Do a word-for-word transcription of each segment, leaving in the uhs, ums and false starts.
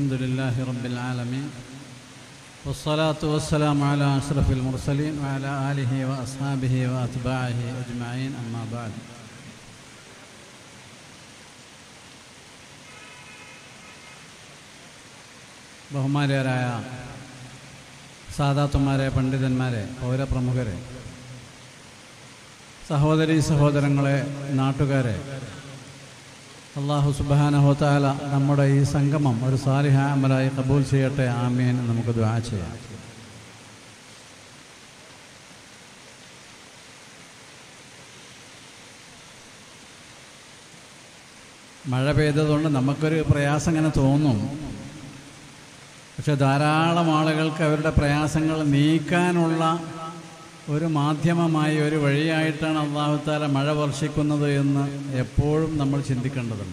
الحمد لله رب العالمين والصلاة والسلام على أشرف المرسلين وعلى آله وأصحابه وأتباعه أجمعين أما بعد. ബഹുമാന്യരായ സാദാത്തുമാരെ, പണ്ഡിതന്മാരെ, പൗരപ്രമുഖരെ, സഹോദരീ സഹോദരങ്ങളെ, നാട്ടുകാരെ, അല്ലാഹു സുബ്ഹാനഹു വ തആല നമ്മുടെ ഈ സംഗമം ഒരു സാലിഹ അമലായി ഖബൂൽ ചെയ്യട്ടെ. ആമീൻ. നമുക്ക് ദുആ ചെയ്യാം. മഴ പെയ്തതുകൊണ്ട് നമുക്കൊരു പ്രയാസം ഇങ്ങനെ തോന്നും. പക്ഷെ ധാരാളം ആളുകൾക്ക് അവരുടെ പ്രയാസങ്ങൾ നീക്കാനുള്ള ഒരു മാധ്യമമായി, ഒരു വഴിയായിട്ടാണ് അല്ലാഹു തആല മഴ വർഷിക്കുന്നത് എന്ന് എപ്പോഴും നമ്മൾ ചിന്തിക്കേണ്ടതുണ്ട്.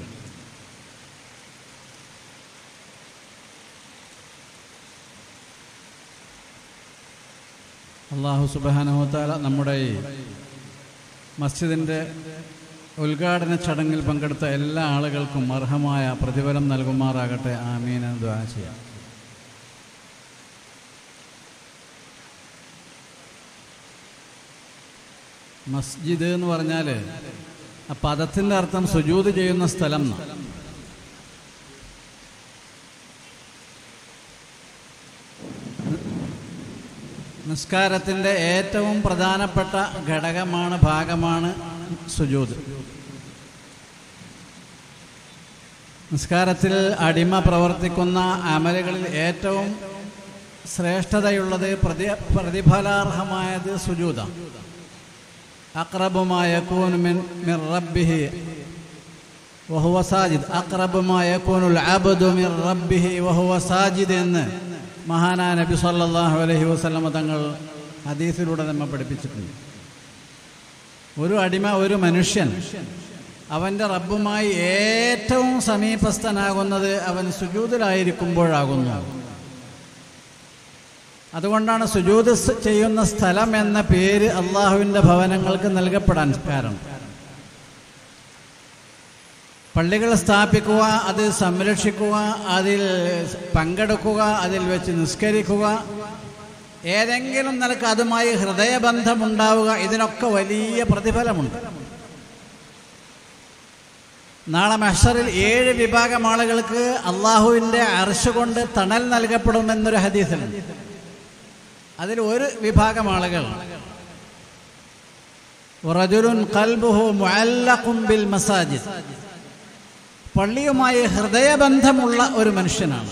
അല്ലാഹു സുബ്ഹാനഹു വ തആല നമ്മുടെ ഈ മസ്ജിദിൻ്റെ ഉദ്ഘാടന ചടങ്ങിൽ പങ്കെടുത്ത എല്ലാ ആളുകൾക്കും അർഹമായ പ്രതിഫലം നൽകുമാറാകട്ടെ. ആമീൻ എന്ന് ദുആ ചെയ്യാം. മസ്ജിദ് എന്ന് പറഞ്ഞാൽ ആ പദത്തിൻ്റെ അർത്ഥം സുജൂദ് ചെയ്യുന്ന സ്ഥലം എന്നാണ്. നിസ്കാരത്തിൻ്റെ ഏറ്റവും പ്രധാനപ്പെട്ട ഘടകമാണ്, ഭാഗമാണ് സുജൂദ്. നിസ്കാരത്തിൽ അടിമ പ്രവർത്തിക്കുന്ന അമലുകളിൽ ഏറ്റവും ശ്രേഷ്ഠതയുള്ളത്, പ്രതി പ്രതിഫലാർഹമായത് സുജൂദാണ്. അഖ്റബു മാ യകൂനു മിൻ മിൻ റബ്ബിഹി വഹുവ സാജിദ്. അഖ്റബു മാ യകൂനുൽ അബ്ദു മിൻ റബ്ബിഹി വഹുവ സാജിദ് എന്ന് മഹാനായ നബി സല്ലല്ലാഹു അലൈഹി വസല്ലമ തങ്ങൾ ഹദീസിലൂടെ നമ്മെ പഠിപ്പിച്ചിട്ടുണ്ട്. ഒരു അടിമ, ഒരു മനുഷ്യൻ അവൻ്റെ റബ്ബുമായി ഏറ്റവും സമീപസ്ഥനാകുന്നത് അവൻ സുജൂദിലായിരിക്കുമ്പോഴാകുന്നു. അതുകൊണ്ടാണ് സുജൂദ് ചെയ്യുന്ന സ്ഥലം എന്ന പേര് അള്ളാഹുവിൻ്റെ ഭവനങ്ങൾക്ക് നൽകപ്പെടാൻ കാരണം. പള്ളികൾ സ്ഥാപിക്കുക, അത് സംരക്ഷിക്കുക, അതിൽ പങ്കെടുക്കുക, അതിൽ വെച്ച് നിസ്കരിക്കുക, ഏതെങ്കിലും നിലക്ക് അതുമായി ഹൃദയബന്ധമുണ്ടാവുക, ഇതിനൊക്കെ വലിയ പ്രതിഫലമുണ്ട്. നാളെ മഹ്ശറിൽ ഏഴ് വിഭാഗം ആളുകൾക്ക് അള്ളാഹുവിൻ്റെ അർശ് കൊണ്ട് തണൽ നൽകപ്പെടുമെന്നൊരു ഹദീസിലുണ്ട്. അതിൽ ഒരു വിഭാഗം ആളുകൾ റജുലുൻ ഖൽബുഹു മുഅല്ലഖുൻ ബിൽ മസാജിദ്, പള്ളിയുമായി ഹൃദയബന്ധമുള്ള ഒരു മനുഷ്യനാണ്.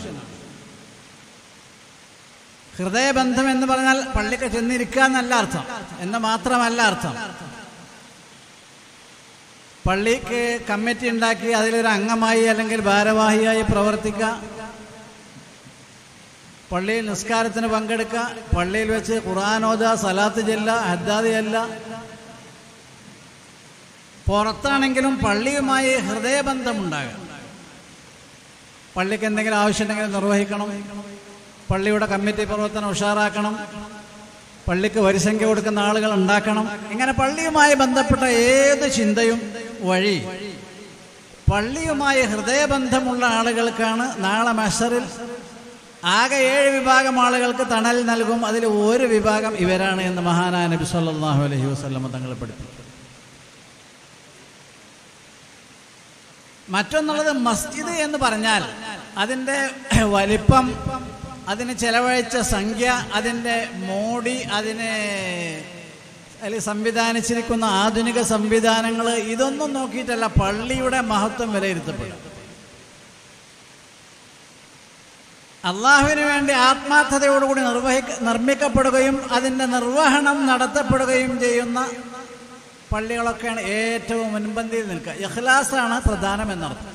ഹൃദയബന്ധം എന്ന് പറഞ്ഞാൽ പള്ളിക്ക് ചെന്നിരിക്കുക എന്നല്ല അർത്ഥം, എന്ന് മാത്രമല്ല അർത്ഥം. പള്ളിക്ക് കമ്മിറ്റി ഉണ്ടാക്കി അതിലൊരു അംഗമായി അല്ലെങ്കിൽ ഭാരവാഹിയായി പ്രവർത്തിക്കുക, പള്ളിയിൽ നിസ്കാരത്തിന് പങ്കെടുക്കുക, പള്ളിയിൽ വെച്ച് ഖുർആൻ ഓതുക, സലാത്ത് ചെല്ല, ഹദ്ദാദ് ചെല്ല. പുറത്താണെങ്കിലും പള്ളിയുമായി ഹൃദയബന്ധമുണ്ടാകുക. പള്ളിക്ക് എന്തെങ്കിലും ആവശ്യമുണ്ടെങ്കിൽ നിർവഹിക്കണം, പള്ളിയുടെ കമ്മിറ്റി പ്രവർത്തനം ഉഷാറാക്കണം, പള്ളിക്ക് വരിസംഖ്യ കൊടുക്കുന്ന ആളുകൾ ഉണ്ടാക്കണം. ഇങ്ങനെ പള്ളിയുമായി ബന്ധപ്പെട്ട ഏത് ചിന്തയും വഴി പള്ളിയുമായി ഹൃദയബന്ധമുള്ള ആളുകൾക്കാണ് നാളെ മഹ്ശറിൽ ആകെ ഏഴ് വിഭാഗം ആളുകൾക്ക് തണൽ നൽകും. അതിൽ ഒരു വിഭാഗം ഇവരാണ് എന്ന് മഹാനായ നബി സല്ലല്ലാഹു അലൈഹി വസല്ലം തങ്ങൾ പഠിപ്പിച്ചു. മറ്റൊന്നുള്ളത് മസ്ജിദ് എന്ന് പറഞ്ഞാൽ അതിൻ്റെ വലിപ്പം, അതിന് ചെലവഴിച്ച സംഖ്യ, അതിൻ്റെ മോടി, അതിനെ അതിൽ സംവിധാനിച്ചിരിക്കുന്ന ആധുനിക സംവിധാനങ്ങൾ, ഇതൊന്നും നോക്കിയിട്ടല്ല പള്ളിയുടെ മഹത്വം വിലയിരുത്തപ്പെടും. അള്ളാഹുവിന് വേണ്ടി ആത്മാർത്ഥതയോടുകൂടി നിർവഹിക്ക നിർമ്മിക്കപ്പെടുകയും അതിൻ്റെ നിർവഹണം നടത്തപ്പെടുകയും ചെയ്യുന്ന പള്ളികളൊക്കെയാണ് ഏറ്റവും മുൻപന്തിയിൽ നിൽക്കുക. ഇഖ്ലാസാണ് പ്രധാനം എന്നർത്ഥം.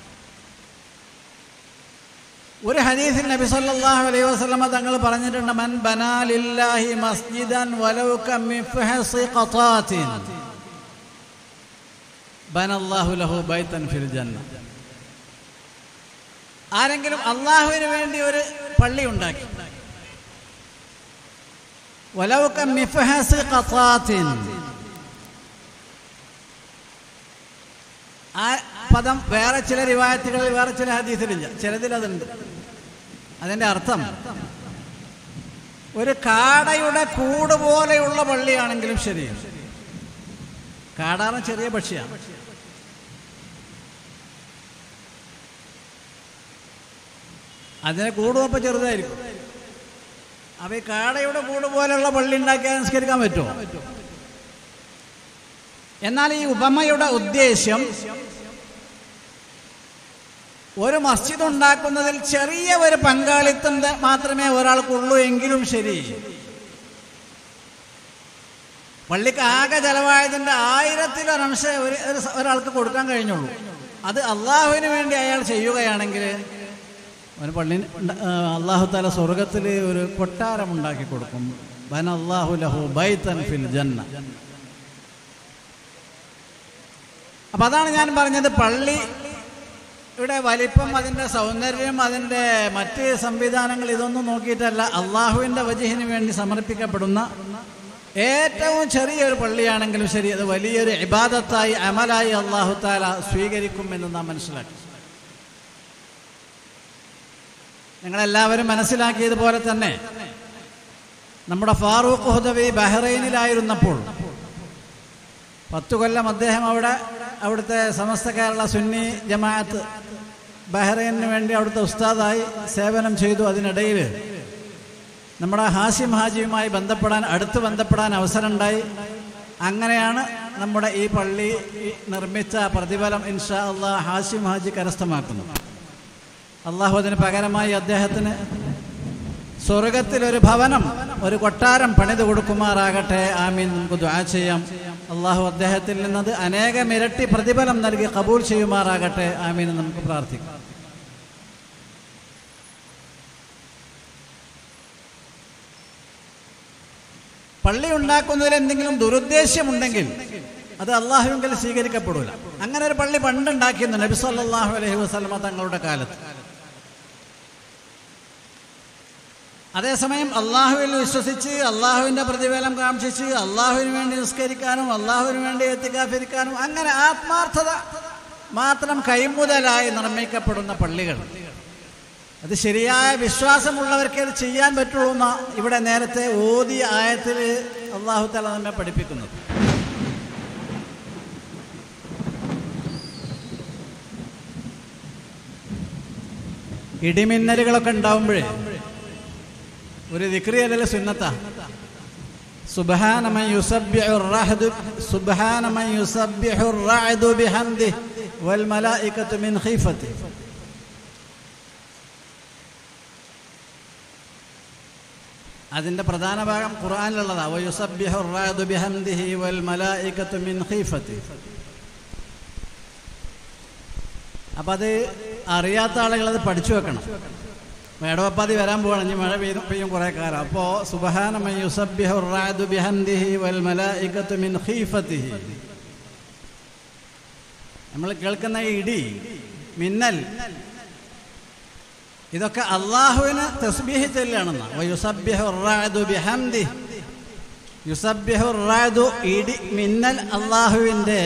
ഒരു ഹദീസിൽ നബി സല്ലല്ലാഹു അലൈഹി വസല്ലമ തങ്ങൾ പറഞ്ഞിട്ടുണ്ട്, മൻ ബനാ ലില്ലാഹി മസ്ജിദൻ വലൗ കമിഫ്ഹസി ഖതാത്തിൻ ബനല്ലാഹു ലഹു ബൈതൻ ഫിൽ ജന്ന. ആരെങ്കിലും അള്ളാഹുവിന് വേണ്ടി ഒരു പള്ളി ഉണ്ടാക്കി, വലൗ കമിഫ്ഹസി ഖതാത്തിൻ, ആ പദം വേറെ ചില റിവായത്തുകളിൽ, വേറെ ചില ഹദീസിലില്ല, ചിലതിൽ അതുണ്ട്. അതിൻ്റെ അർത്ഥം ഒരു കാടയുടെ കൂട് പോലെയുള്ള പള്ളിയാണെങ്കിലും ശരി, കാടാണ് ചെറിയ പക്ഷിയാണ്, അതിനെ കൂടുമപ്പോൾ ചെറുതായിരിക്കും. അപ്പൊ ഈ കാടയുടെ കൂട് പോലെയുള്ള പള്ളി ഉണ്ടാക്കിയാൽ നിസ്കരിക്കാൻ പറ്റുമോ? എന്നാൽ ഈ ഉപമയുടെ ഉദ്ദേശ്യം ഒരു മസ്ജിദ് ഉണ്ടാക്കുന്നതിൽ ചെറിയ ഒരു പങ്കാളിത്തം മാത്രമേ ഒരാൾക്കുള്ളൂ എങ്കിലും ശരി, പള്ളിക്ക് ആകെ ചെലവായതിൻ്റെ ആയിരത്തിലൊരംശ ഒരു ഒരാൾക്ക് കൊടുക്കാൻ കഴിഞ്ഞുള്ളൂ. അത് അള്ളാഹുവിന് വേണ്ടി അയാൾ ചെയ്യുകയാണെങ്കിൽ ഒരു പള്ളി അള്ളാഹു താല സ്വർഗത്തിൽ ഒരു കൊട്ടാരം ഉണ്ടാക്കി കൊടുക്കും. ബനല്ലാഹു ലഹു ബൈതൻ ഫിൽ ജന്ന. അപ്പം അതാണ് ഞാൻ പറഞ്ഞത്, പള്ളി ഇവിടെ വലിപ്പം, അതിൻ്റെ സൗന്ദര്യം, അതിൻ്റെ മറ്റ് സംവിധാനങ്ങൾ ഇതൊന്നും നോക്കിയിട്ടല്ല, അള്ളാഹുവിൻ്റെ വജഹിന് വേണ്ടി സമർപ്പിക്കപ്പെടുന്ന ഏറ്റവും ചെറിയൊരു പള്ളിയാണെങ്കിലും ശരി, അത് വലിയൊരു ഇബാദത്തായി അമലായി അള്ളാഹു താല സ്വീകരിക്കുമെന്ന് നാം മനസ്സിലാക്കി. നിങ്ങളെല്ലാവരും മനസ്സിലാക്കിയതുപോലെ തന്നെ നമ്മുടെ ഫാറൂഖ് ഹുദവി ബഹ്റൈനിലായിരുന്നപ്പോൾ പത്തു കൊല്ലം അദ്ദേഹം അവിടെ അവിടുത്തെ സമസ്ത കേരള സുന്നി ജമാഅത്ത് ബഹ്റൈനിന് വേണ്ടി അവിടുത്തെ ഉസ്താദായി സേവനം ചെയ്തു. അതിനിടയിൽ നമ്മുടെ ഹാസിം ഹാജിയുമായി ബന്ധപ്പെടാൻ അടുത്ത് ബന്ധപ്പെടാൻ അവസരമുണ്ടായി. അങ്ങനെയാണ് നമ്മുടെ ഈ പള്ളി നിർമ്മിച്ച പ്രതിഫലം ഇൻഷാ അള്ളാഹ് ഹാസിം ഹാജി കരസ്ഥമാക്കുന്നത്. അള്ളാഹു അതിന് പകരമായി അദ്ദേഹത്തിന് സ്വർഗത്തിലൊരു ഭവനം, ഒരു കൊട്ടാരം പണിത് കൊടുക്കുമാറാകട്ടെ. ആമീൻ. നമുക്ക് ദുആ ചെയ്യാം. അള്ളാഹു അദ്ദേഹത്തിൽ നിന്നത് അനേകം ഇരട്ടി പ്രതിഫലം നൽകി കബൂൽ ചെയ്യുമാറാകട്ടെ. ആമീൻ. നമുക്ക് പ്രാർത്ഥിക്കാം. പള്ളി ഉണ്ടാക്കുന്നതിൽ എന്തെങ്കിലും ദുരുദ്ദേശ്യമുണ്ടെങ്കിൽ അത് അള്ളാഹുവിൽ സ്വീകരിക്കപ്പെടില്ല. അങ്ങനെ ഒരു പള്ളി പണ്ടുണ്ടാക്കിയിരുന്നു നബി സല്ലല്ലാഹു അലൈഹി വസല്ലമ തങ്ങളുടെ കാലത്ത്. അതേസമയം അള്ളാഹുവിൽ വിശ്വസിച്ച് അള്ളാഹുവിൻ്റെ പ്രതിഫലം കാംക്ഷിച്ച് അള്ളാഹുവിന് വേണ്ടി നിസ്കരിക്കാനും അള്ളാഹുവിന് വേണ്ടി എത്തിക്കാഫിരിക്കാനും അങ്ങനെ ആത്മാർത്ഥത മാത്രം കൈമുതലായി നിർമ്മിക്കപ്പെടുന്ന പള്ളികൾ, അത് ശരിയായ വിശ്വാസമുള്ളവർക്ക് അത് ചെയ്യാൻ പറ്റുള്ളൂ എന്ന ഇവിടെ നേരത്തെ ഓതിയ ആയത്തിൽ അള്ളാഹു തആല നമ്മെ പഠിപ്പിക്കുന്നത്. ഇടിമിന്നലുകളൊക്കെ ഉണ്ടാവുമ്പോഴേ ഒരു ദിക്ർ അല്ലല്ലോ സുന്നത്താ. സുബ്ഹാന മൻ യുസബ്ബിഹുർ റഅദു സുബ്ഹാന മൻ യുസബ്ബിഹുർ റഅദു ബിഹംദിഹി വൽ മലായികതു മിൻ ഖീഫതിഹി. അതിൻ്റെ പ്രധാന ഭാഗം ഖുർആനിലുള്ളതാ. വയുസബ്ബിഹുർ റഅദു ബിഹംദിഹി വൽ മലായികതു മിൻ ഖീഫതിഹി. അപ്പം അത് അറിയാത്ത ആളുകൾ അത് പഠിച്ചു വെക്കണം. മേടവപ്പാതി വരാൻ പോവാണ്, ഇനി മഴ പെയ്യും പെയ്യും കുറേ കാലം. അപ്പോൾ സുബ്ഹാന മൻ യുസബ്ബിഹുർ റഅദു ബിഹംദിഹി വൽ മലായികതു മിൻ ഖീഫതിഹി. നമ്മൾ കേൾക്കുന്ന ഇടി, മിന്നൽ, ഇതൊക്കെ അള്ളാഹുവിന് തസ്ബീഹ് ചൊല്ലുകയാണെന്ന. വയുസബ്ബിഹുർ റഅദു ബിഹംദിഹി. യുസബ്ബിഹുർ റഅദു, ഇടി മിന്നൽ അള്ളാഹുവിൻ്റെ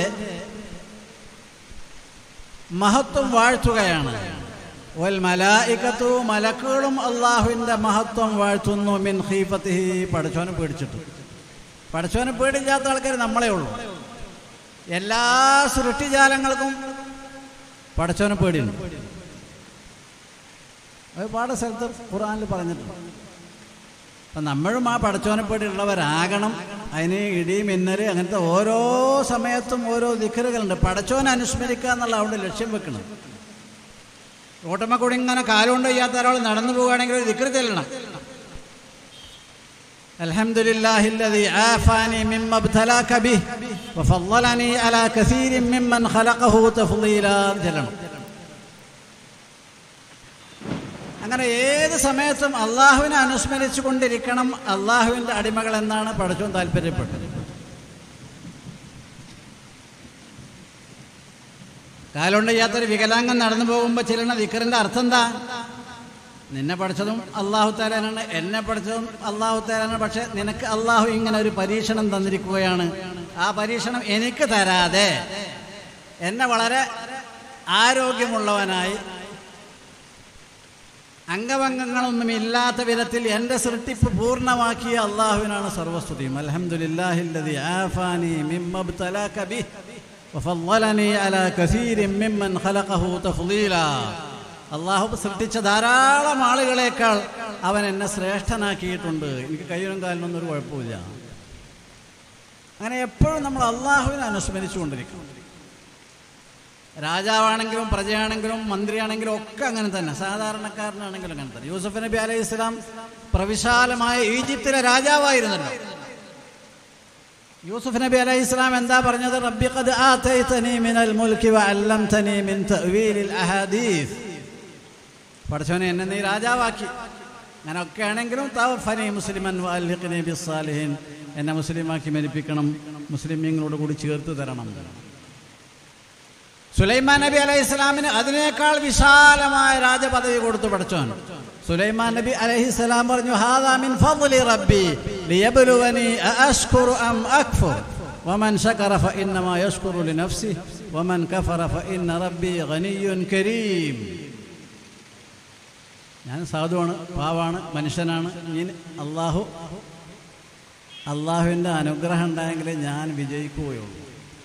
മഹത്വം വാഴ്ത്തുകയാണ്. വൽ മലായികത്തു, മലക്കുകളും അള്ളാഹുവിൻ്റെ മഹത്വം വാഴ്ത്തുന്നു. മിൻ ഖീഫതിഹി, പടച്ചോനെ പേടിച്ചിട്ട്. പടച്ചോനെ പേടില്ലാത്ത ആൾക്കാർ നമ്മളേ ഉള്ളൂ. എല്ലാ സൃഷ്ടിജാലങ്ങൾക്കും പടച്ചോനെ പേടിയുണ്ട്. ഒരുപാട് സ്ഥലത്ത് ഖുർആനിൽ പറഞ്ഞിട്ടുണ്ട്. അപ്പം നമ്മളും ആ പടച്ചോനെ പേടിയുള്ളവരാകണം. അതിന് ഇടി, മിന്നൽ, അങ്ങനത്തെ ഓരോ സമയത്തും ഓരോ ദിക്റുകളുണ്ട്. പടച്ചോനെ അനുസ്മരിക്കുക എന്നുള്ള അവിടെ ലക്ഷ്യം വെക്കണം. റോട്ടമ്മ കൂടി ഇങ്ങനെ കാലുകൊണ്ട് ചെയ്യാത്ത ഒരാൾ നടന്നു പോവുകയാണെങ്കിൽ ഒരു ദിക്ർ ചെല്ലണം. അൽഹംദുലില്ലാഹില്ലദീ ആഫാനി മിമ്മ ഇബ്തലാക ബിഹി വഫളലനി അലാ കസീരിൻ മിമ്മൻ ഖലഖഹു തഫ്ളീലാ ചെല്ലണം. അങ്ങനെ ഏത് സമയത്തും അള്ളാഹുവിനെ അനുസ്മരിച്ചു കൊണ്ടിരിക്കണം അള്ളാഹുവിൻ്റെ അടിമകൾ എന്നാണ് പടച്ചോൻ താല്പര്യപ്പെട്ടത്. കാലുകൊണ്ട് ചെയ്യാത്തൊരു വികലാംഗം നടന്നു പോകുമ്പോൾ ചെല്ലുന്ന ദിക്റിൻ്റെ അർത്ഥം എന്താ? നിന്നെ പഠിച്ചതും അള്ളാഹു തആലയാണ്, എന്നെ പഠിച്ചതും അള്ളാഹു തആലയാണ്. പക്ഷെ നിനക്ക് അള്ളാഹു ഇങ്ങനെ ഒരു പരീക്ഷണം തന്നിരിക്കുകയാണ്. ആ പരീക്ഷണം എനിക്ക് തരാതെ എന്നെ വളരെ ആരോഗ്യമുള്ളവനായി അംഗഭംഗങ്ങളൊന്നും ഇല്ലാത്ത വിധത്തിൽ എൻ്റെ സൃഷ്ടിപ്പ് പൂർണ്ണമാക്കിയ അള്ളാഹുവിനാണ് സർവസ്തുതിയും. അൽഹംദുലില്ലാഹില്ലദി ആഫാനി മിമ്മ ഇബ്തലാക ബിഹി വഫളലനി അലാ കസീരിൻ മിമ്മൻ ഖലഖഹു തഫ്ളീലാ. അള്ളാഹു സൃഷ്ടിച്ച ധാരാളം ആളുകളേക്കാൾ അവൻ എന്നെ ശ്രേഷ്ഠനാക്കിയിട്ടുണ്ട്. എനിക്ക് കയ്യിലും കാലിനൊന്നും ഒരു കുഴപ്പമില്ല. അങ്ങനെ എപ്പോഴും നമ്മൾ അള്ളാഹുവിനെ അനുസ്മരിച്ചു കൊണ്ടിരിക്കണം. രാജാവാണെങ്കിലും പ്രജയാണെങ്കിലും മന്ത്രിയാണെങ്കിലും ഒക്കെ അങ്ങനെ തന്നെ, സാധാരണക്കാരനാണെങ്കിലും അങ്ങനെ തന്നെ. യൂസുഫ് നബി അലൈഹി ഇസ്ലാം പ്രവിശാലമായ ഈജിപ്തിലെ രാജാവായിരുന്നല്ലോ. യൂസുഫ് നബി അലൈഹി ഇസ്ലാം എന്താ പറഞ്ഞത്? റബ്ബി ഖദ് ആതൈതനി മിനൽ മുൽകി വഅല്ലംതനി മിൻ തഅ്വീലിൽ അഹാദീസ്. പടച്ചോനെ, എന്നെ നീ രാജാവാക്കി. അങ്ങനെയൊക്കെ ആണെങ്കിലും തവഫനി മുസ്ലിമൻ വഅൽഹിഖ്നി ബിസ്സാലിഹീൻ, എന്നെ മുസ്ലിമാക്കി മരിപ്പിക്കണം, മുസ്ലിമീങ്ങളോട് കൂടി ചേർത്ത് തരണം. സുലൈമാൻ നബി അലൈഹി ഇസ്ലാമിന് അതിനേക്കാൾ വിശാലമായ രാജപദവി കൊടുത്തു പടച്ചോൻ. സുലൈമാൻ നബി അലൈഹി സ്വലാം പറഞ്ഞു, ഹാദാ മിൻ ഫദ്ലി റബ്ബി ലിയബ്ലുവനി അഅശ്കുറു അം അക്ഫുർ വമൻ ശകറ ഫഇന്നമാ യശ്കുറു ലിനഫ്സിഹി വമൻ കഫറ ഫഇന്ന റബ്ബി ഗനിയ്യുൻ കരീം. ഞാൻ സാധുവാണ്, പാവാണ്, മനുഷ്യനാണ്. ഞാൻ അള്ളാഹു അള്ളാഹുവിൻ്റെ അനുഗ്രഹം ഉണ്ടായെങ്കിലേ ഞാൻ വിജയിക്കുകയുള്ളൂ.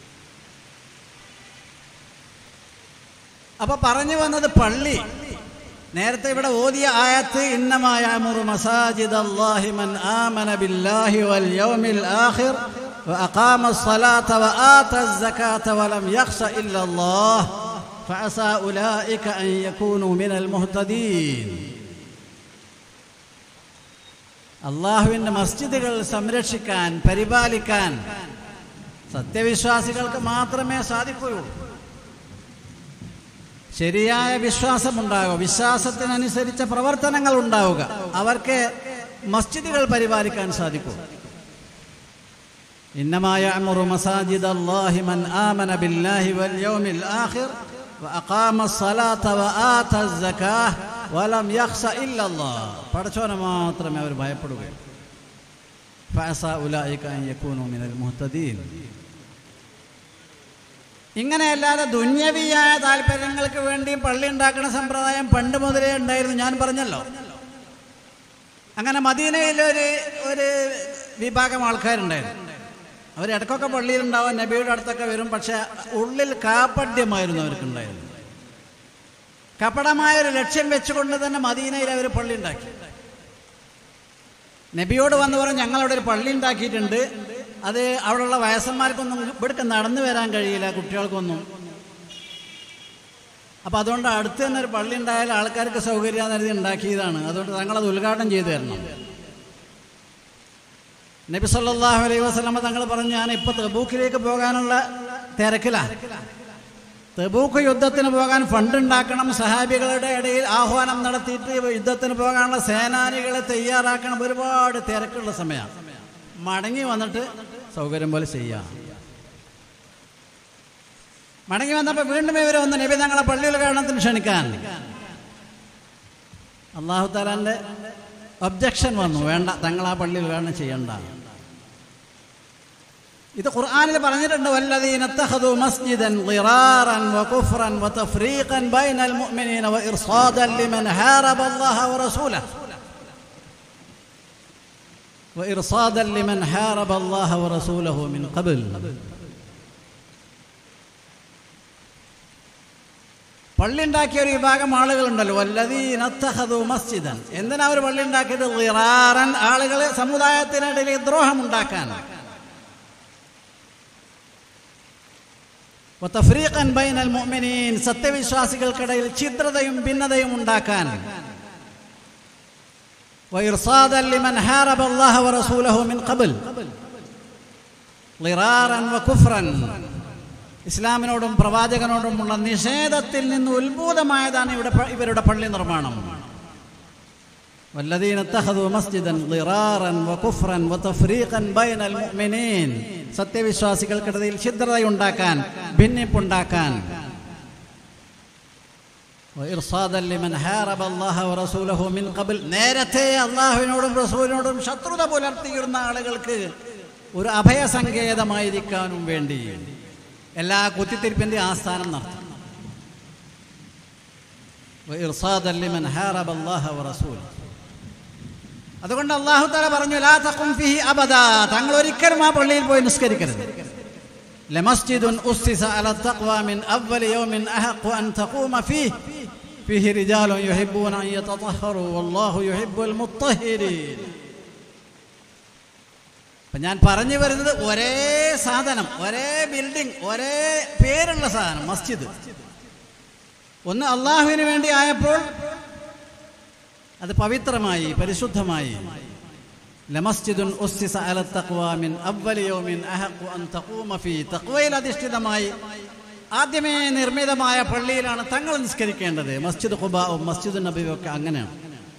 അപ്പൊ പറഞ്ഞു വന്നത് പള്ളി. നേരത്തെ ഇവിടെ ഓതിയ ആയത്ത് ഇന്നമാ യഅ്മുറു മസാജിദല്ലാഹി മൻ ആമന ബില്ലാഹി വൽ യൗമിൽ ആഖിർ വഅഖാമ الصلاة وآتى الزكاة ولم يخش إلا الله فعسى أولئك أن يكونوا من المهتدين. അള്ളാഹുവിൻ്റെ മസ്ജിദുകൾ സംരക്ഷിക്കാൻ, പരിപാലിക്കാൻ സത്യവിശ്വാസികൾക്ക് മാത്രമേ സാധിക്കുകയുള്ളൂ. ശരിയായ വിശ്വാസമുണ്ടാകുക, വിശ്വാസത്തിനനുസരിച്ച പ്രവർത്തനങ്ങൾ ഉണ്ടാവുക, അവർക്ക് മസ്ജിദുകൾ പരിപാലിക്കാൻ സാധിക്കും. ഇന്നമാ യഅ്മുറു മസാജിദല്ലാഹി മൻ ആമന ബില്ലാഹി വൽ യൗമിൽ ആഖിർ വഅഖാമ الصلاة വആത الزكاة വലം യഖ്ശ ഇല്ലല്ലാഹ്. പടച്ചോനെ മാത്രമേ അവർ ഭയപ്പെടുകയുള്ളൂ. ഫഅസാ ഉലൈക അൻ യകൂനു മിനൽ മുഹ്തദീൻ. ഇങ്ങനെയല്ലാതെ ദുന്യവിയായ താല്പര്യങ്ങൾക്ക് വേണ്ടി പള്ളി ഉണ്ടാക്കുന്ന സമ്പ്രദായം പണ്ട് മുതലേ ഉണ്ടായിരുന്നു. ഞാൻ പറഞ്ഞല്ലോ, അങ്ങനെ മദീനയിലൊരു ഒരു വിഭാഗം ആൾക്കാരുണ്ടായിരുന്നു. അവർ ഇടയ്ക്കൊക്കെ പള്ളിയിലുണ്ടാവും, നബിയുടെ അടുത്തൊക്കെ വരും. പക്ഷെ ഉള്ളിൽ കാപ്പഡ്യമായിരുന്നു അവർക്കുണ്ടായിരുന്നു. കപടമായൊരു ലക്ഷ്യം വെച്ചുകൊണ്ട് തന്നെ മദീനയിൽ അവർ പള്ളി ഉണ്ടാക്കി. നബിയോട് വന്ന് പറഞ്ഞു, ഞങ്ങളവിടെ ഒരു പള്ളി ഉണ്ടാക്കിയിട്ടുണ്ട്, അത് അവിടെയുള്ള വയസ്സന്മാർക്കൊന്നും ഇവിടേക്ക് നടന്നു വരാൻ കഴിയില്ല, കുട്ടികൾക്കൊന്നും. അപ്പം അതുകൊണ്ട് അടുത്ത് തന്നെ ഒരു പള്ളി ഉണ്ടായാൽ ആൾക്കാർക്ക് സൗകര്യം കരുതി ഉണ്ടാക്കിയതാണ്. അതുകൊണ്ട് തങ്ങളത് ഉദ്ഘാടനം ചെയ്തു തരണം. നബി സല്ലല്ലാഹു അലൈഹി വസല്ലമ തങ്ങൾ പറഞ്ഞു, ഞാൻ ഇപ്പം തബൂക്കിലേക്ക് പോകാനുള്ള തിരക്കിലാണ്. തബൂക്ക് യുദ്ധത്തിന് പോകാൻ ഫണ്ട് ഉണ്ടാക്കണം, സഹാബികളുടെ ഇടയിൽ ആഹ്വാനം നടത്തിയിട്ട് യുദ്ധത്തിന് പോകാനുള്ള സേനാനികളെ തയ്യാറാക്കണം. ഒരുപാട് തിരക്കുള്ള സമയമാണ്. മടങ്ങി വന്നിട്ട് സൗകര്യം പോലെ ചെയ്യാം. മടങ്ങി വന്നപ്പോൾ വീണ്ടും ഇവരെ വന്ന് നബി തങ്ങളെ പള്ളിയിൽ കാണത്തിന് ക്ഷണിക്കാൻ. അല്ലാഹു തആലാന്റെ ഒബ്ജക്ഷൻ വന്നു, വേണ്ട, തങ്ങൾ ആ പള്ളിയിൽ കാണാൻ ചെയ്യണ്ട. ഇത് ഖുർആനിൽ പറഞ്ഞിട്ടുണ്ട്, വല്ലദീന ഇത്തഖദു മസ്ജിദൻ ളിറാറൻ വകുഫ്റൻ വതഫ്രീഖൻ ബൈനൽ മുഅ്മിനീന വഇർസാദൻ ലിമൻ ഹാറബ അല്ലാഹ വറസൂലഹു وإرصادا لمن حارب الله ورسوله من قبل. പള്ളി ഉണ്ടാക്കിയ ഒരു വിഭാഗം ആളുകളുണ്ടല്ലോ, വല്ലദീന ഇത്തഖദു മസ്ജിദൻ. എന്തിനാ അവർ പള്ളി ഉണ്ടാക്കിയത്? ളിറാറൻ, ആളുകളെ സമുദായത്തിനിടയിൽ ദ്രോഹം ഉണ്ടാക്കാൻ. വതഫ്രീഖൻ ബൈനൽ മുഅ്മിനീൻ, സത്യവിശ്വാസികൾക്കിടയിൽ ഛിദ്രതയും ഭിന്നതയും ഉണ്ടാക്കാൻ. وإرصادا لمن حارب الله ورسوله من قبل ളിറാറൻ വകുഫ്റൻ. ഇസ്ലാമിനോടും പ്രവാചകനോടുമുള്ള നിഷേധത്തിൽ നിന്ന് ഉത്ഭൂതമായതാണ് ഇവിടെ ഇവരുടെ പള്ളി നിർമ്മാണം. വല്ലദീന ഇത്തഖദു മസ്ജിദൻ ളിറാറൻ വകുഫ്റൻ വതഫ്രീഖൻ ബൈനൽ മുഅ്മിനീൻ, സത്യവിശ്വാസികൾക്കിടയിൽ ഛിദ്രതയുണ്ടാക്കാൻ, ഭിന്നിപ്പുണ്ടാക്കാൻ. നേരത്തെ അള്ളാഹുവിനോടും റസൂലിനോടും ശത്രുത പുലർത്തിയിരുന്ന ആളുകൾക്ക് ഒരു അഭയസങ്കേതമായിരിക്കാനും വേണ്ടി എല്ലാ കുത്തിത്തിരിപ്പിന്റെ ആസ്ഥാനം നടത്തും. വഇർസാദൻ ലിമൻ ഹാറബ അല്ലാഹ വറസൂല. അതുകൊണ്ട് അല്ലാഹു തആല പറഞ്ഞു ലാ തഖും ഫീഹി അബദാ, തങ്ങൾ ഒരിക്കലും ആ പള്ളിയിൽ പോയി നിസ്കരിക്കരുത്. ലമസ്ജിദുൻ ഉസ്സിസ അലാ തഖ്വ മിൻ അവ്വൽ യൗമിൻ അഹഖു അൻ തഖൂമ ഫീഹി ഫീഹി റിജാലുൻ യുഹിബ്ബൂന അൻ യതതഹറു വല്ലാഹു യുഹിബ്ബുൽ മുത്തഹിരീൻ. അപ്പം ഞാൻ പറഞ്ഞു വരുന്നത് ഒരേ സാധനം, ഒരേ ബിൽഡിംഗ്, ഒരേ പേരുള്ള സാധനം മസ്ജിദ്. ഒന്ന് അള്ളാഹുവിന് വേണ്ടി ആയപ്പോൾ അത് പവിത്രമായി, പരിശുദ്ധമായി. ലമസ്ജിദുൻ ഉസ്സിസ അല തഖ്വ മിൻ അവ്വലി യൗമിൻ അഹഖു അൻ തഖൂമ ഫീ, തഖ്വയിൽ അധിഷ്ഠിതമായി ആദ്യമേ നിർമ്മിതമായ പള്ളിയിലാണ് തങ്ങൾ നിസ്കരിക്കേണ്ടത്. മസ്ജിദ് ഖുബാവും മസ്ജിദ് നബിയും ഒക്കെ അങ്ങനെയാണ്.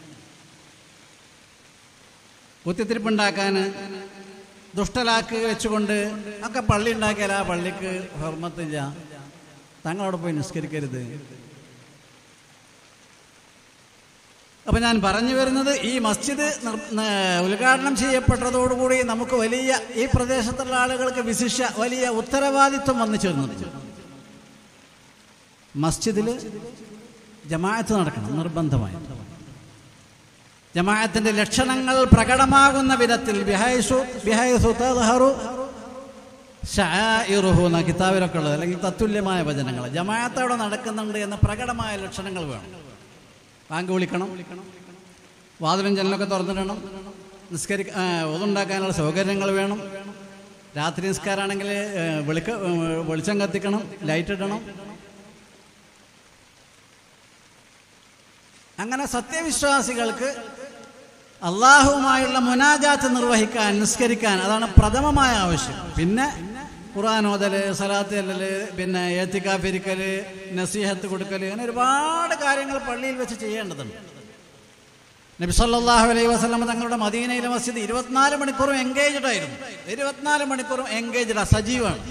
കുത്തിത്തിരിപ്പുണ്ടാക്കാൻ, ദുഷ്ടലാക്ക് വെച്ചുകൊണ്ട് ഒക്കെ പള്ളി ഉണ്ടാക്കിയാൽ ആ പള്ളിക്ക് ഹുർമത്തില്ല. തങ്ങളവിടെ പോയി നിസ്കരിക്കരുത്. അപ്പം ഞാൻ പറഞ്ഞു വരുന്നത് ഈ മസ്ജിദ് ഉദ്ഘാടനം ചെയ്യപ്പെട്ടതോടുകൂടി നമുക്ക് വലിയ, ഈ പ്രദേശത്തുള്ള ആളുകൾക്ക് വിശിഷ്യ വലിയ ഉത്തരവാദിത്വം വന്നു ചേർന്നത്. മസ്ജിദിൽ ജമാഅത്ത് നടക്കണം നിർബന്ധമായി. ജമാഅത്തിന്റെ ലക്ഷണങ്ങൾ പ്രകടമാകുന്ന വിധത്തിൽ ബിഹൈസു ബിഹൈസു തദ്ഹറു ശആഇറുഹു എന്ന കിതാബിലൊക്കെ ഉള്ളത്, അല്ലെങ്കിൽ തത്തുല്യമായ വചനങ്ങൾ. ജമാഅത്ത് അവിടെ നടക്കുന്നുണ്ട് എന്ന പ്രകടമായ ലക്ഷണങ്ങൾ വേണം. ബാങ്ക് വിളിക്കണം, വാതിലും ജനലൊക്കെ തുറന്നിടണം, നിസ്കരി ഒതുണ്ടാക്കാനുള്ള സൗകര്യങ്ങൾ വേണം. രാത്രി നിസ്കാരമാണെങ്കിൽ വെളിക്ക വെളിച്ചം കത്തിക്കണം, ലൈറ്റ് ഇടണം. അങ്ങനെ സത്യവിശ്വാസികൾക്ക് അള്ളാഹുവുമായുള്ള മുനാജാത്ത് നിർവഹിക്കാൻ, നിസ്കരിക്കാൻ, അതാണ് പ്രഥമമായ ആവശ്യം. പിന്നെ ഖുർആൻ ഓതല്, സലാത്ത് ചെല്ലല്, പിന്നെ ഏത്തിക്കാഫ് ഇരിക്കല്, നസീഹത്ത് കൊടുക്കല്, അങ്ങനെ ഒരുപാട് കാര്യങ്ങൾ പള്ളിയിൽ വെച്ച് ചെയ്യേണ്ടതുണ്ട്. നബി സല്ലല്ലാഹു അലൈഹി വസല്ലം തങ്ങളുടെ മദീനയിലെ മസ്ജിദ് ഇരുപത്തിനാല് മണിക്കൂറും എൻഗേജ്ഡ് ആയിരുന്നു. ഇരുപത്തിനാല് മണിക്കൂറും എൻഗേജ്ഡ്, സജീവമാണ്.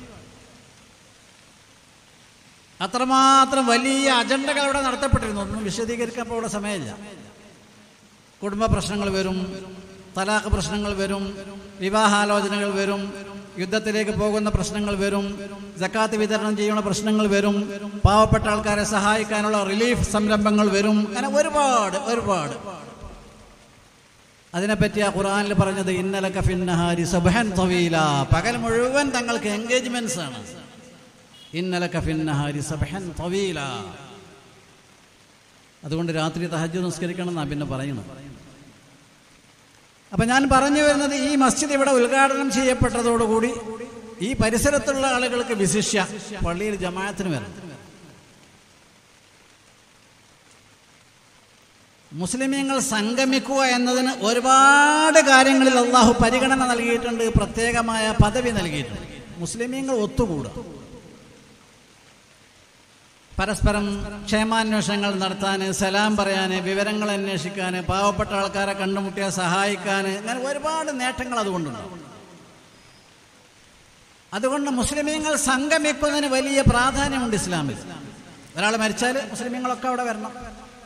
അത്രമാത്രം വലിയ അജണ്ടകൾ അവിടെ നടത്തപ്പെട്ടിരുന്നു. ഒന്നും വിശദീകരിക്കാൻ ഇപ്പോൾ ഇവിടെ സമയമില്ല. കുടുംബ പ്രശ്നങ്ങൾ വരും, തലാഖ് പ്രശ്നങ്ങൾ വരും, വിവാഹാലോചനകൾ വരും, യുദ്ധത്തിലേക്ക് പോകുന്ന പ്രശ്നങ്ങൾ വരും, സക്കാത്ത് വിതരണം ചെയ്യുന്ന പ്രശ്നങ്ങൾ വരും, പാവപ്പെട്ട ആൾക്കാരെ സഹായിക്കാനുള്ള റിലീഫ് സംരംഭങ്ങൾ വരും. അങ്ങനെ ഒരുപാട് ഒരുപാട് അതിനെപ്പറ്റിയാ ഖുർആനിൽ പറഞ്ഞത് ഇന്നലക ഫിന്നഹാരി സബ്ഹൻ തവീല, പകൽ മുഴുവൻ തങ്ങൾക്ക് എൻഗേജ്മെന്റ്സ് ആണ്. ഇന്നലക ഫിന്നഹാരി സബ്ഹൻ തവീല. അതുകൊണ്ട് രാത്രി തഹജ്ജുദ് നിസ്കരിക്കണം എന്നാണ് പിന്നെ പറയുന്നത്. അപ്പം ഞാൻ പറഞ്ഞു വരുന്നത് ഈ മസ്ജിദ് ഇവിടെ ഉദ്ഘാടനം ചെയ്യപ്പെട്ടതോടുകൂടി ഈ പരിസരത്തുള്ള ആളുകൾക്ക് വിശിഷ്യ പള്ളിയിൽ ജമാഅത്തിന് വരണം. മുസ്ലിമീങ്ങൾ സംഗമിക്കുക എന്നതിന് ഒരുപാട് കാര്യങ്ങളിൽ അള്ളാഹു പരിഗണന നൽകിയിട്ടുണ്ട്, പ്രത്യേകമായ പദവി നൽകിയിട്ടുണ്ട്. മുസ്ലിമീങ്ങൾ ഒത്തുകൂടുക, പരസ്പരം ക്ഷേമാന്വേഷണങ്ങൾ നടത്താൻ, സലാം പറയാൻ, വിവരങ്ങൾ അന്വേഷിക്കാൻ, പാവപ്പെട്ട ആൾക്കാരെ കണ്ടുമുട്ടിയാൽ സഹായിക്കാൻ, അങ്ങനെ ഒരുപാട് നേട്ടങ്ങൾ അതുകൊണ്ടുണ്ടാവും. അതുകൊണ്ട് മുസ്ലിമീങ്ങൾ സംഗമിക്കുന്നതിന് വലിയ പ്രാധാന്യമുണ്ട് ഇസ്ലാമിൽ. ഒരാൾ മരിച്ചാൽ മുസ്ലിമീങ്ങളൊക്കെ അവിടെ വരണം.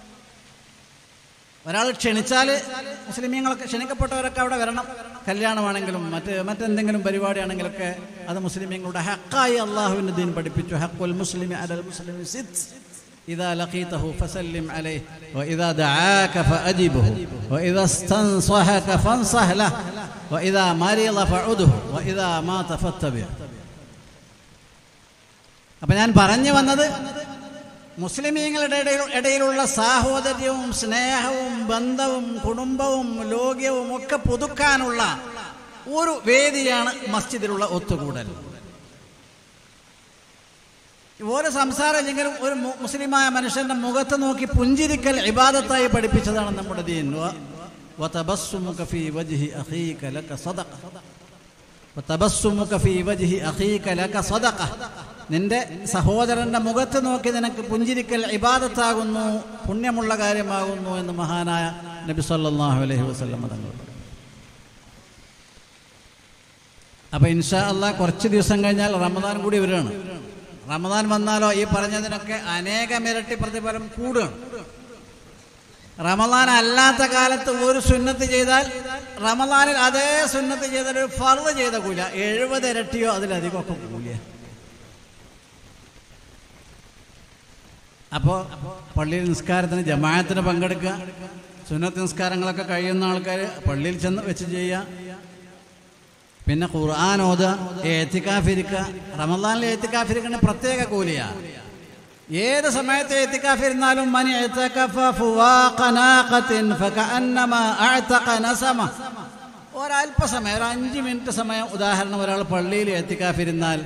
ഒരാൾ ക്ഷണിച്ചാൽ മുസ്ലിമീങ്ങളൊക്കെ, ക്ഷണിക്കപ്പെട്ടവരൊക്കെ അവിടെ വരണം. കല്യാണമാണെങ്കിലും മറ്റ് മറ്റെന്തെങ്കിലും പരിപാടിയാണെങ്കിലൊക്കെ അത് മുസ്ലിമീങ്ങളുടെ ഹക്കായി അള്ളാഹുവിൻ്റെ ദീൻ പഠിപ്പിച്ചു. ഹഖുൽ മുസ്ലിമി അലൽ മുസ്ലിമി സിത്ത് ഇദാ ലഖീതഹു ഫസല്ലിം അലൈഹി വഇദാ ദആക ഫഅജിബ്ഹു വഇദാ ഇസ്തൻസഹക ഫൻസഹ് ലഹു വഇദാ മരിള ഫഉദ്ഹു വഇദാ മാത ഫത്തബി. അപ്പം ഞാൻ പറഞ്ഞു വന്നത് മുസ്ലിമീങ്ങളുടെ ഇടയിലുള്ള സാഹോദര്യവും സ്നേഹവും ബന്ധവും കുടുംബവും ലോക്യവും ഒക്കെ പുതുക്കാനുള്ള ഒരു വേദിയാണ് മസ്ജിദിലുള്ള ഒത്തുകൂടൽ. ഓരോ സംസാരം ഇല്ലെങ്കിലും ഒരു മുസ്ലിമായ മനുഷ്യന്റെ മുഖത്ത് നോക്കി പുഞ്ചിരിക്കൽ ഇബാദത്തായി പഠിപ്പിച്ചതാണ് നമ്മുടെ ദീൻ. വതബസ്സുമുക ഫീ വജ്ഹി അഖീക ലക സദഖ, വതബസ്സുമുക ഫീ വജ്ഹി അഖീക ലക സദഖ. നിന്റെ സഹോദരന്റെ മുഖത്ത് നോക്കി നിനക്ക് പുഞ്ചിരിക്കൽ ഇബാദത്താകുന്നു, പുണ്യമുള്ള കാര്യമാകുന്നു എന്ന് മഹാനായ നബി സല്ലല്ലാഹു അലൈഹി വസല്ലം തങ്ങൾ. അപ്പൊ ഇൻഷാ അല്ലാഹ് കുറച്ച് ദിവസം കഴിഞ്ഞാൽ റമദാൻ കൂടി വരികയാണ്. റമദാൻ വന്നാലോ ഈ പറഞ്ഞതിനൊക്കെ അനേകം ഇരട്ടി പ്രതിഫലം കൂടുകയാണ്. റമദാൻ അല്ലാത്ത കാലത്ത് ഒരു സുന്നത്ത് ചെയ്താൽ റമദാനിൽ അതേ സുന്നത്ത് ചെയ്താൽ ഒരു ഫർദ് ചെയ്ത കൂല എഴുപത് ഇരട്ടിയോ അതിലധികമൊക്കെ കൂലിയ. അപ്പോൾ പള്ളിയിൽ നിസ്കാരത്തിന് ജമാഅത്തിന് പങ്കെടുക്കുക, സുന്നത്ത് നിസ്കാരങ്ങളൊക്കെ കഴിയുന്ന ആൾക്കാർ പള്ളിയിൽ ചെന്ന് വെച്ച് ചെയ്യുക. പിന്നെ ഖുർആൻ ഓതുക, എത്തിക്കാഫിരിക്കുക. റമദാനിൽ എത്തിക്കാഫിരിക്കുന്ന പ്രത്യേക കൂലിയാണ്. ഏത് സമയത്ത് എത്തിക്കാഫിരുന്നാലും മനി ഒരല്പസമയം, ഒരു അഞ്ച് മിനിറ്റ് സമയം, ഉദാഹരണം ഒരാൾ പള്ളിയിൽ എത്തിക്കാഫിരുന്നാൽ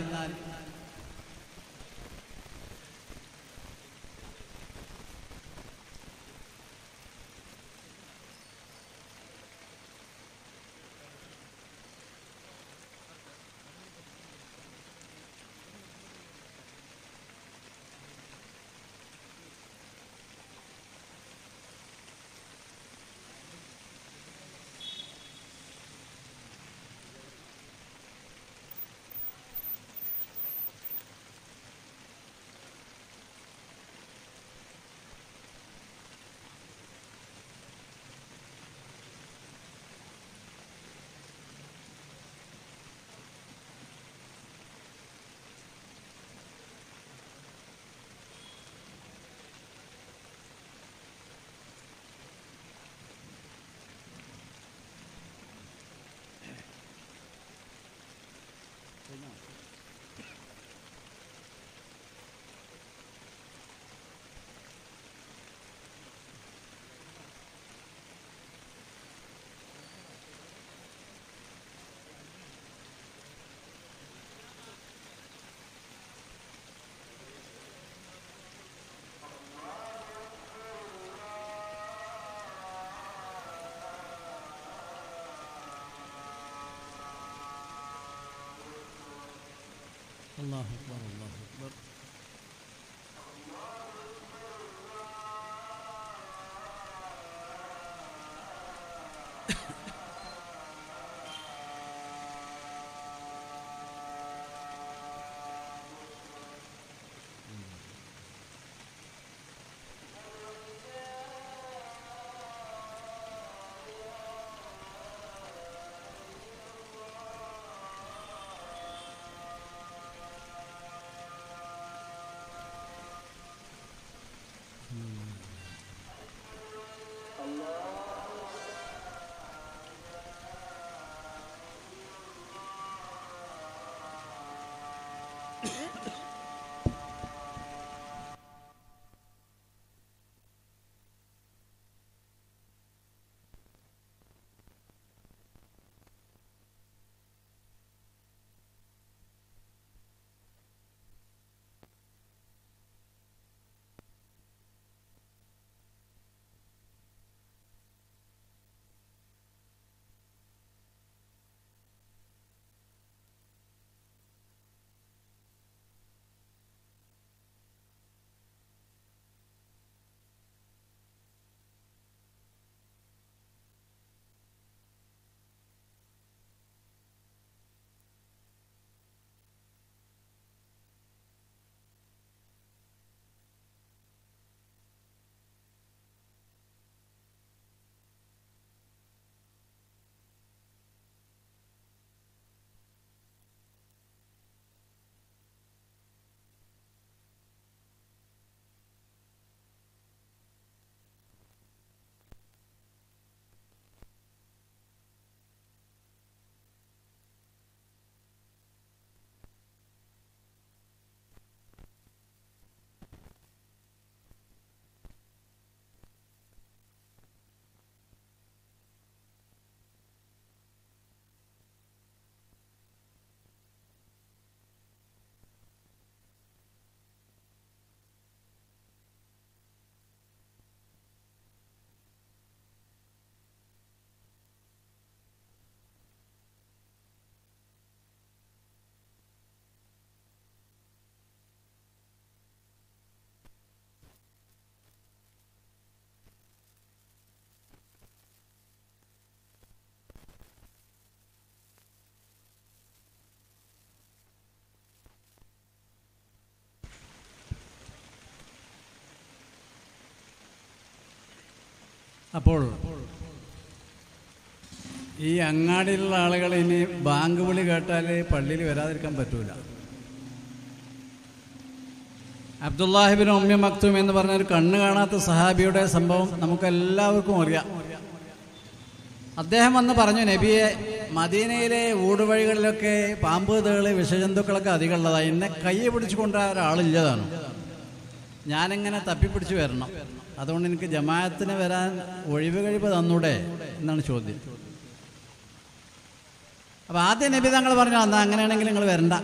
അല്ലാഹു അക്ബർ, അല്ലാഹു അക്ബർ. അപ്പോൾ ഈ അങ്ങാടിയിലുള്ള ആളുകൾ ഇനി ബാങ്ക് വിളി കേട്ടാൽ പള്ളിയിൽ വരാതിരിക്കാൻ പറ്റൂല. അബ്ദുല്ലാഹിബിൻ ഉമ്മി മക്തൂം എന്ന് പറഞ്ഞൊരു കണ്ണ് കാണാത്ത സഹാബിയുടെ സംഭവം നമുക്കെല്ലാവർക്കും അറിയാം. അദ്ദേഹം വന്ന് പറഞ്ഞു, നബിയെ, മദീനയിലെ ഊടുവഴികളിലൊക്കെ പാമ്പ്, തേള്, വിഷജന്തുക്കളൊക്കെ അധികമുള്ളതാണ്. എന്നെ കൈ പിടിച്ചു കൊണ്ടുവരാൻ ഒരാളില്ലതാണ്. ഞാനിങ്ങനെ തപ്പിപ്പിടിച്ച് വരണം. അതുകൊണ്ട് എനിക്ക് ജമാഅത്തിന് വരാൻ ഒഴിവ് കഴിവ് തന്നൂടെ എന്നാണ് ചോദ്യം. അപ്പം ആദ്യം നബി തങ്ങൾ പറഞ്ഞു, എന്നാ അങ്ങനെയാണെങ്കിൽ നിങ്ങൾ വരണ്ട.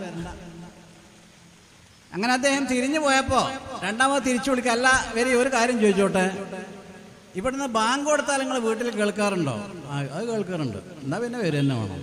അങ്ങനെ അദ്ദേഹം തിരിഞ്ഞു പോയപ്പോൾ രണ്ടാമത് തിരിച്ചു വിളിക്കുക, അല്ല വരി, ഒരു കാര്യം ചോദിച്ചോട്ടെ, ഇവിടുന്ന് ബാങ്ക് കൊടുത്താൽ നിങ്ങൾ വീട്ടിൽ കേൾക്കാറുണ്ടോ? ആ, അത് കേൾക്കാറുണ്ട്. എന്നാ പിന്നെ വരും തന്നെ വേണം.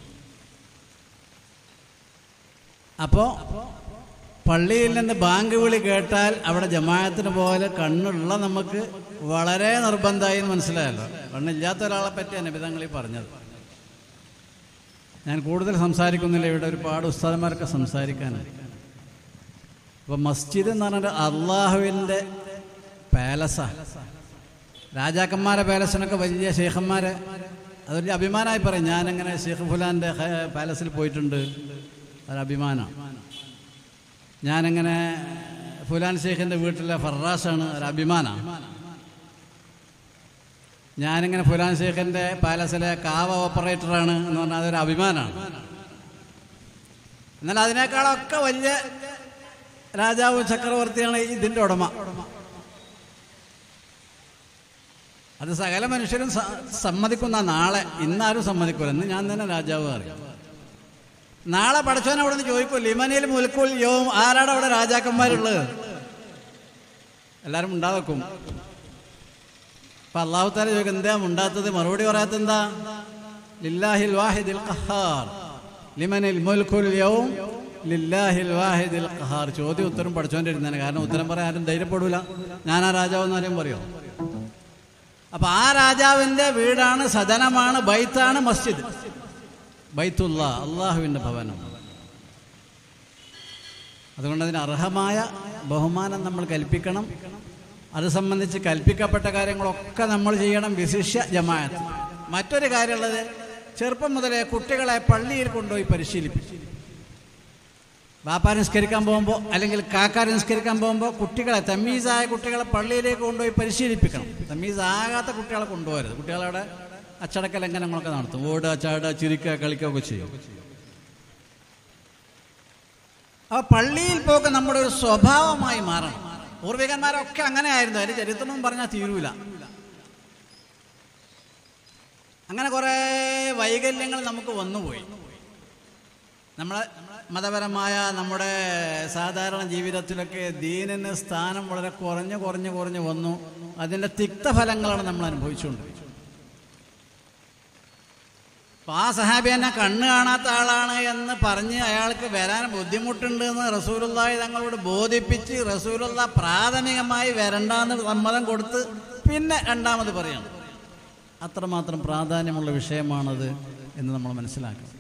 അപ്പോൾ പള്ളിയിൽ നിന്ന് ബാങ്ക് വിളി കേട്ടാൽ അവിടെ ജമാഅത്തിന് പോലെ കണ്ണുള്ള നമുക്ക് വളരെ നിർബന്ധമായി എന്ന് മനസ്സിലായല്ലോ. കണ്ണില്ലാത്ത ഒരാളെ പറ്റിയാണ് നബി തങ്ങൾ ഈ പറഞ്ഞത്. ഞാൻ കൂടുതൽ സംസാരിക്കുന്നില്ല, ഇവിടെ ഒരുപാട് ഉസ്താദന്മാരൊക്കെ സംസാരിക്കാനാണ്. അപ്പോൾ മസ്ജിദ് എന്ന് പറഞ്ഞാൽ അള്ളാഹുവിൻ്റെ പാലസാണ്. രാജാക്കന്മാരെ പാലസിനൊക്കെ വലിയ ഷെയ്ഖന്മാരെ അതൊരു അഭിമാനമായി പറയും. ഞാനങ്ങനെ ഷെയ്ഖ് ഫുലാൻ്റെ പാലസിൽ പോയിട്ടുണ്ട്, അതൊരു അഭിമാനമാണ്. ഞാനങ്ങനെ ഫുലാൻ ഷെയ്ഖിൻ്റെ വീട്ടിലെ ഫറാസാണ്, ഒരു അഭിമാനമാണ്. ഞാനിങ്ങനെ ഫുലാൻ ഷെയ്ഖിൻ്റെ പാലസിലെ കാവ ഓപ്പറേറ്ററാണ് എന്ന് പറഞ്ഞാൽ അതൊരു അഭിമാനമാണ്. എന്നാൽ അതിനേക്കാളൊക്കെ വലിയ രാജാവ് ചക്രവർത്തിയാണ് ഇതിൻ്റെ ഉടമ. അത് സകല മനുഷ്യരും സമ്മതിക്കുന്ന നാളെ, ഇന്നാരും സമ്മതിക്കൂല, എന്ന് ഞാൻ തന്നെ രാജാവ് അറിയാം. നാളെ പടച്ചവൻ അവിടെ നിന്ന് ചോദിക്കും, ലിമനിൽ മുൽക്കുൽ യൗം, ആരാടെ അവിടെ രാജാക്കന്മാരുള്ളത്? എല്ലാവരും ഉണ്ടാക്കും. അപ്പൊ അള്ളാഹു തആല ചോദിക്കും, എന്താ ഉണ്ടാത്തത്? മറുപടി പറയാത്ത എന്താ? ലില്ലാഹിൽ വാഹിദിൽ ഖഹാർ, ലിമനിൽ മുൽക്കുൽ യൗം ലില്ലാഹിൽ വാഹിദിൽ ഖഹാർ. ചോദ്യം ഉത്തരം പഠിച്ചോൻ്റെ ഇരുന്നേനെ. കാരണം ഉത്തരം പറയാൻ ആരും ധൈര്യപ്പെടൂല. ഞാൻ ആ രാജാവെന്ന് ആരും പറയോ? അപ്പൊ ആ രാജാവിന്റെ വീടാണ്, സദനമാണ്, ബൈത്താണ് മസ്ജിദ്. ബൈത്തുള്ള അള്ളാഹുവിന്റെ ഭവനം. അതുകൊണ്ട് അതിന് അർഹമായ ബഹുമാനം നമ്മൾ കൽപ്പിക്കണം. അത് സംബന്ധിച്ച് കൽപ്പിക്കപ്പെട്ട കാര്യങ്ങളൊക്കെ നമ്മൾ ചെയ്യണം, വിശിഷ്യ ജമാഅത്ത്. മറ്റൊരു കാര്യമുള്ളത്, ചെറുപ്പം മുതലേ കുട്ടികളെ പള്ളിയിൽ കൊണ്ടുപോയി പരിശീലിപ്പിച്ചു. ബാപ്പ നിസ്കരിക്കാൻ പോകുമ്പോൾ അല്ലെങ്കിൽ കാക്കാർ നിസ്കരിക്കാൻ പോകുമ്പോൾ കുട്ടികളെ, തമ്മീസായ കുട്ടികളെ പള്ളിയിലേക്ക് കൊണ്ടുപോയി പരിശീലിപ്പിക്കണം. തമ്മീസാകാത്ത കുട്ടികളെ കൊണ്ടുപോകരുത്. കുട്ടികളവിടെ അച്ചടക്ക ലംഘനങ്ങളൊക്കെ നടത്തും. ഓടുക, ചാടുക, ചിരിക്കുക, കളിക്കുകയൊക്കെ ചെയ്യും. അപ്പോൾ പള്ളിയിൽ പോക്ക് നമ്മുടെ ഒരു സ്വഭാവമായി മാറണം. പൂർവികന്മാരൊക്കെ അങ്ങനെ ആയിരുന്നു. അതിന് ചരിത്രമൊന്നും പറഞ്ഞാൽ തീരൂല. അങ്ങനെ കുറേ വൈകല്യങ്ങൾ നമുക്ക് വന്നുപോയി. നമ്മളെ മതപരമായ നമ്മുടെ സാധാരണ ജീവിതത്തിലൊക്കെ ദീനിന് സ്ഥാനം വളരെ കുറഞ്ഞ് കുറഞ്ഞ് കുറഞ്ഞ് വന്നു. അതിൻ്റെ തിക്തഫലങ്ങളാണ് നമ്മൾ അനുഭവിച്ചുകൊണ്ടിരിക്കുന്നത്. അപ്പോൾ ആ സഹാബി എന്നെ കണ്ണ് കാണാത്ത ആളാണ് എന്ന് പറഞ്ഞ് അയാൾക്ക് വരാൻ ബുദ്ധിമുട്ടുണ്ട് എന്ന് റസൂലുള്ളാഹി തങ്ങളോട് ബോധിപ്പിച്ച് റസൂലുള്ള പ്രാഥമികമായി വരണ്ടാന്ന് സമ്മതം കൊടുത്ത് പിന്നെ രണ്ടാമത് പറയണം. അത്രമാത്രം പ്രാധാന്യമുള്ള വിഷയമാണത് എന്ന് നമ്മൾ മനസ്സിലാക്കണം.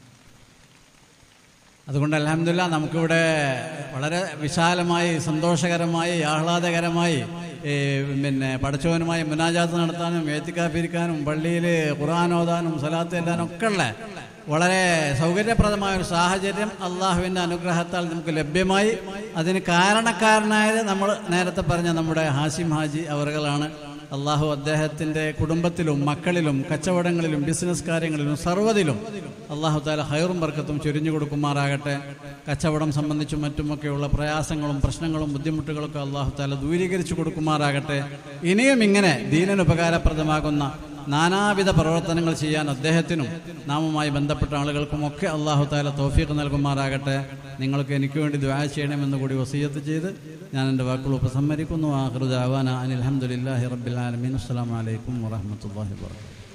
അതുകൊണ്ട് അൽഹംദുലില്ലാഹ് നമുക്കിവിടെ വളരെ വിശാലമായി, സന്തോഷകരമായി, ആഹ്ലാദകരമായി പിന്നെ പടച്ചവനുമായി മുനാജാത്ത് നടത്താനും ഏത്തിക്കാഫിരിക്കാനും പള്ളിയിൽ ഖുർആൻ ഓതാനും സലാത്ത് ചെല്ലാനും ഒക്കെ ഉള്ള വളരെ സൗകര്യപ്രദമായ ഒരു സാഹചര്യം അള്ളാഹുവിൻ്റെ അനുഗ്രഹത്താൽ നമുക്ക് ലഭ്യമായി. അതിന് കാരണക്കാരനായത് നമ്മൾ നേരത്തെ പറഞ്ഞ നമ്മുടെ ഹാസിം ഹാജി അവറുകളാണ്. അള്ളാഹു അദ്ദേഹത്തിൻ്റെ കുടുംബത്തിലും മക്കളിലും കച്ചവടങ്ങളിലും ബിസിനസ് കാര്യങ്ങളിലും സർവ്വതിലും അള്ളാഹു താല ഹൈറും ബർക്കത്തും ചൊരിഞ്ഞു കൊടുക്കുമാറാകട്ടെ. കച്ചവടം സംബന്ധിച്ചും മറ്റുമൊക്കെയുള്ള പ്രയാസങ്ങളും പ്രശ്നങ്ങളും ബുദ്ധിമുട്ടുകളൊക്കെ അള്ളാഹു താല ദൂരീകരിച്ചു കൊടുക്കുമാറാകട്ടെ. ഇനിയും ഇങ്ങനെ ദീനിന് ഉപകാരപ്രദമാകുന്ന നാനാവിധ പ്രവർത്തനങ്ങൾ ചെയ്യാൻ അദ്ദേഹത്തിനും നാമുമായി ബന്ധപ്പെട്ട ആളുകൾക്കുമൊക്കെ അള്ളാഹു താല തൗഫീഖ് നൽകുമാറാകട്ടെ. നിങ്ങൾക്ക് എനിക്ക് വേണ്ടി ദുആ ചെയ്യണമെന്ന് കൂടി വസിയത്ത് ചെയ്ത് ഞാൻ എൻ്റെ വാക്കുകൾ ഉപസംഹരിക്കുന്നു. ആഖിറു ദഅവാന അനിൽ ഹംദുലില്ലാഹി റബ്ബിൽ ആലമീൻ. അസ്സലാമു അലൈക്കും വറഹ്മത്തുള്ളാഹി വബറകാതുഹു.